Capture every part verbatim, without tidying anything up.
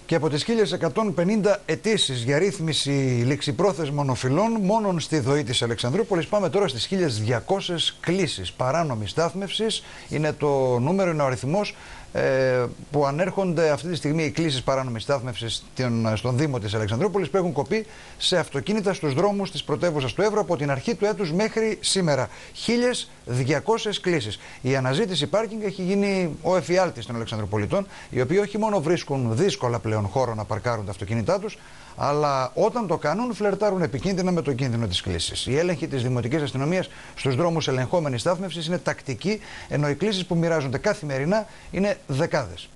Και από τις χίλιες εκατόν πενήντα αιτήσεις για ρύθμιση ληξιπρόθεσμων οφειλών μόνον στη ΔΟΗ της Αλεξανδρούπολης, πάμε τώρα στις χίλιες διακόσιες κλήσεις παράνομης στάθμευσης. Είναι το νούμερο, είναι ο αριθμός ε, που ανέρχονται αυτή τη στιγμή οι κλήσεις παράνομης στάθμευσης στον Δήμο της Αλεξανδρούπολης, που έχουν κοπεί σε αυτοκίνητα στους δρόμους της πρωτεύουσας του Εύρου από την αρχή του έτους μέχρι σήμερα. χίλιες διακόσιες κλήσεις. Η αναζήτηση πάρκινγκ έχει γίνει ο εφιάλτης των Αλεξανδροπολιτών, οι οποίοι όχι μόνο βρίσκουν δύσκολα πλέον χώρο να παρκάρουν τα αυτοκίνητά τους, αλλά όταν το κάνουν φλερτάρουν επικίνδυνα με το κίνδυνο της κλήσης. Η έλεγχη της Δημοτικής Αστυνομίας στους δρόμους ελεγχόμενης στάθμευσης είναι τακτική, ενώ οι κλήσεις που μοιράζονται καθημερινά είναι δεκάδες.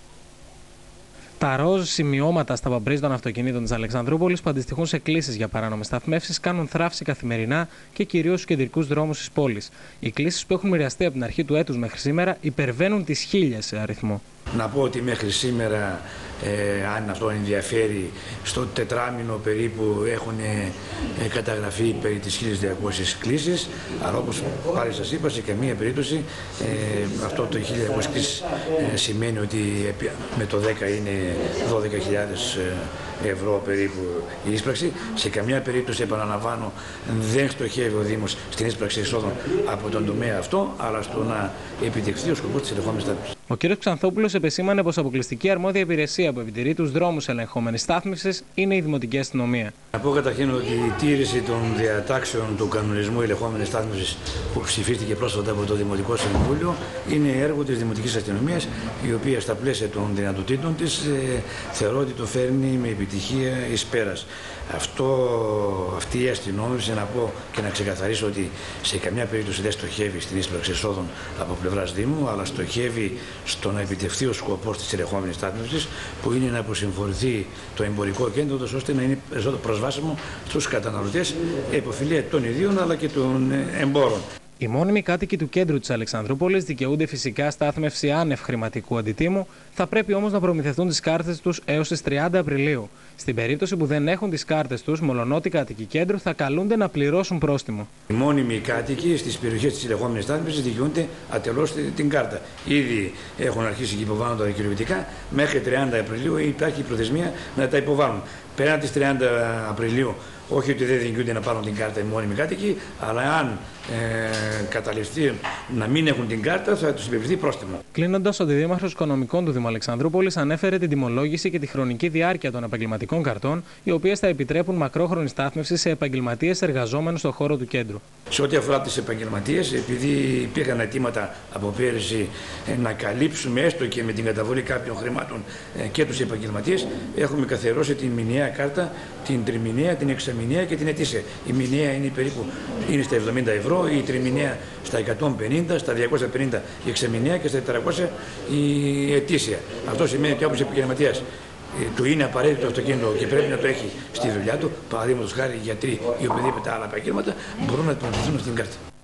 Τα ροζ σημειώματα στα μπαμπρίζ των αυτοκινήτων της Αλεξανδρούπολης, που αντιστοιχούν σε κλήσεις για παράνομες σταθμεύσεις, κάνουν θράψη καθημερινά και κυρίως στους κεντρικούς δρόμους της πόλης. Οι κλήσεις που έχουν μοιραστεί από την αρχή του έτους μέχρι σήμερα υπερβαίνουν τις χίλιες σε αριθμό. Να πω ότι μέχρι σήμερα, ε, αν αυτό ενδιαφέρει, στο τετράμινο περίπου έχουν ε, καταγραφεί περί τις χίλιες διακόσιες κλήσεις, αλλά όπως πάλι σας είπα, σε καμία περίπτωση ε, αυτό το χίλιες διακόσιες κλήσεις ε, σημαίνει ότι με το δέκα είναι δώδεκα χιλιάδες ευρώ περίπου η ίσπραξη. Σε καμιά περίπτωση, επαναλαμβάνω, δεν στοχεύει ο Δήμος στην ίσπραξη εισόδων από τον τομέα αυτό, αλλά στο να επιτευχθεί ο σκοπός της ελεγχόμενης στάθμευσης. Ο κ. Ξανθόπουλος επεσήμανε πως αποκλειστική αρμόδια υπηρεσία που επιτηρεί τους δρόμους ελεγχόμενης στάθμευσης είναι η Δημοτική Αστυνομία. Να πω καταρχήν ότι η τήρηση των διατάξεων του κανονισμού ελεγχόμενης στάθμευσης που ψηφίστηκε πρόσφατα από το Δημοτικό Συμβούλιο είναι έργο της Δημοτικής Αστυνομίας, η οποία στα πλαίσια των δυνατοτήτων της ε, θεωρώ ότι το φέρνει με επιτυχία εις πέρας. Αυτό, αυτή η αστυνόμευση, να πω και να ξεκαθαρίσω ότι σε καμιά περίπτωση δεν στοχεύει στην ίσπραξη εσόδων από πλευράς Δήμου, αλλά στοχεύει στο να επιτευχθεί ο σκοπός της ελεγχόμενης στάθμευσης, που είναι να αποσυμφορηθεί το εμπορικό κέντρο, ώστε να είναι περισσότερο προσβάσιμο στους καταναλωτές, υποφιλία των ιδίων αλλά και των εμπόρων. Οι μόνιμοι κάτοικοι του κέντρου της Αλεξανδρούπολης δικαιούνται φυσικά στάθμευση άνευ χρηματικού αντιτίμου, θα πρέπει όμως να προμηθευτούν τις κάρτες τους έως τις τριάντα Απριλίου. Στην περίπτωση που δεν έχουν τις κάρτες τους, μολονότι κάτοικοι κέντρου θα καλούνται να πληρώσουν πρόστιμο. Οι μόνιμοι κάτοικοι στις περιοχές της ελεγχόμενης στάθμευσης δικαιούνται ατελώς την κάρτα. Ήδη έχουν αρχίσει και υποβάλλουν τα δικαιολογητικά. Μέχρι τριάντα Απριλίου υπάρχει η προθεσμία να τα υποβάλουν. Πέραν της τριάντα Απριλίου, όχι ότι δεν δικαιούνται να πάρουν την κάρτα οι μόνιμοι κάτοικοι, αλλά αν ε, καταληφθεί να μην έχουν την κάρτα, θα τους επιβληθεί πρόστιμο. Κλείνοντας, ο Δήμαρχος Οικονομικών του Δήμου Αλεξανδρούπολης ανέφερε την τιμολόγηση και τη χρονική διάρκεια των επαγγελματικών καρτών, οι οποίες θα επιτρέπουν μακρόχρονη στάθμευση σε επαγγελματίες εργαζόμενους στον χώρο του κέντρου. Σε ό,τι αφορά τις επαγγελματίες, επειδή υπήρχαν αιτήματα από πέρυσι ε, να καλύψουμε έστω και με την καταβολή κάποιων χρημάτων ε, και τους επαγγελματίες, έχουμε καθιερώσει την μηνιαία κάρτα, την τριμηνιαία, την εξαμηνιαία και την ετήσια. Η μηνιαία είναι περίπου είναι στα εβδομήντα ευρώ, η τριμηνιαία στα εκατόν πενήντα, στα διακόσια πενήντα η εξαμηνιαία και στα τετρακόσια η ετήσια. Αυτό σημαίνει ότι όποιος επαγγελματίας του είναι απαραίτητο αυτοκίνητο και πρέπει να το έχει στη δουλειά του, παραδείγματος χάρη γιατροί ή οποιοδήποτε άλλα επαγγέλματα, μπορούν να το στην κάρτα.